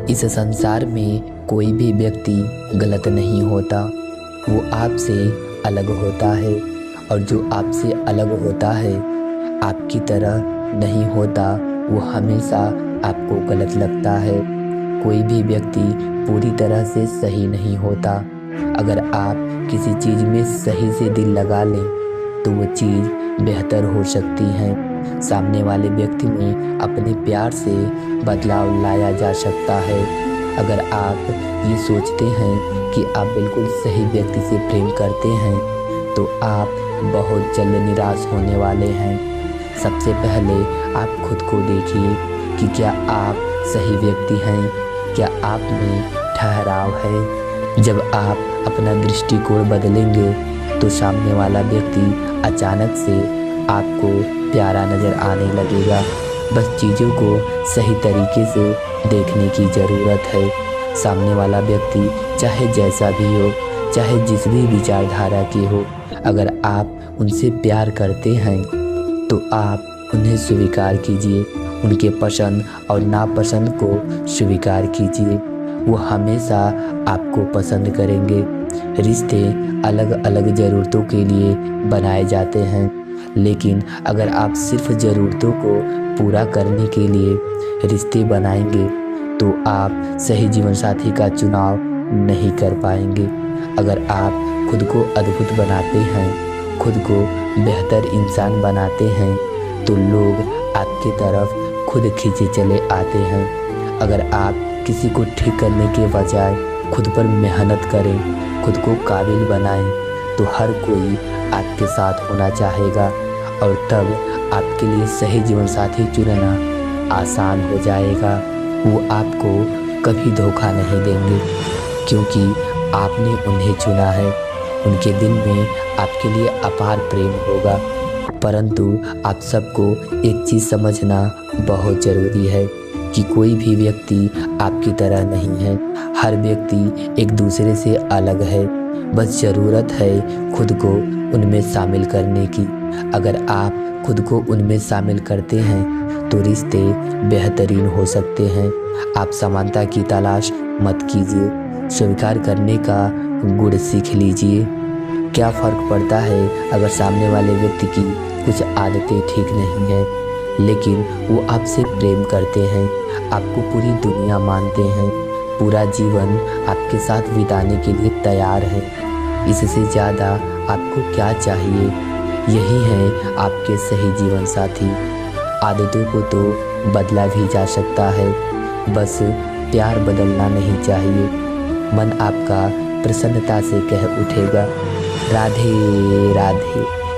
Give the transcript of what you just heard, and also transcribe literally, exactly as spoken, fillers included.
इस संसार में कोई भी व्यक्ति गलत नहीं होता, वो आपसे अलग होता है। और जो आपसे अलग होता है, आपकी तरह नहीं होता, वो हमेशा आपको गलत लगता है। कोई भी व्यक्ति पूरी तरह से सही नहीं होता। अगर आप किसी चीज़ में सही से दिल लगा लें तो वो चीज़ बेहतर हो सकती है। सामने वाले व्यक्ति में अपने प्यार से बदलाव लाया जा सकता है। अगर आप ये सोचते हैं कि आप बिल्कुल सही व्यक्ति से प्रेम करते हैं तो आप बहुत जल्द निराश होने वाले हैं। सबसे पहले आप खुद को देखिए कि क्या आप सही व्यक्ति हैं, क्या आप में ठहराव है। जब आप अपना दृष्टिकोण बदलेंगे तो सामने वाला व्यक्ति अचानक से आपको प्यारा नज़र आने लगेगा। बस चीज़ों को सही तरीके से देखने की ज़रूरत है। सामने वाला व्यक्ति चाहे जैसा भी हो, चाहे जिस भी विचारधारा की हो, अगर आप उनसे प्यार करते हैं तो आप उन्हें स्वीकार कीजिए। उनके पसंद और नापसंद को स्वीकार कीजिए। वो हमेशा आपको पसंद करेंगे। रिश्ते अलग अलग ज़रूरतों के लिए बनाए जाते हैं, लेकिन अगर आप सिर्फ ज़रूरतों को पूरा करने के लिए रिश्ते बनाएंगे तो आप सही जीवनसाथी का चुनाव नहीं कर पाएंगे। अगर आप खुद को अद्भुत बनाते हैं, खुद को बेहतर इंसान बनाते हैं, तो लोग आपकी तरफ खुद खींचे चले आते हैं। अगर आप किसी को ठीक करने के बजाय खुद पर मेहनत करें, खुद को काबिल बनाएं, तो हर कोई आपके साथ होना चाहेगा और तब आपके लिए सही जीवनसाथी चुनना आसान हो जाएगा। वो आपको कभी धोखा नहीं देंगे क्योंकि आपने उन्हें चुना है। उनके दिल में आपके लिए अपार प्रेम होगा। परंतु आप सबको एक चीज़ समझना बहुत ज़रूरी है कि कोई भी व्यक्ति आपकी तरह नहीं है। हर व्यक्ति एक दूसरे से अलग है। बस ज़रूरत है खुद को उनमें शामिल करने की। अगर आप खुद को उनमें शामिल करते हैं तो रिश्ते बेहतरीन हो सकते हैं। आप समानता की तलाश मत कीजिए, स्वीकार करने का गुण सीख लीजिए। क्या फ़र्क पड़ता है अगर सामने वाले व्यक्ति की कुछ आदतें ठीक नहीं हैं, लेकिन वो आपसे प्रेम करते हैं, आपको पूरी दुनिया मानते हैं, पूरा जीवन आपके साथ बिताने के लिए तैयार है। इससे ज़्यादा आपको क्या चाहिए? यही है आपके सही जीवन साथी। आदतों को तो बदला भी जा सकता है, बस प्यार बदलना नहीं चाहिए। मन आपका प्रसन्नता से कह उठेगा, राधे राधे।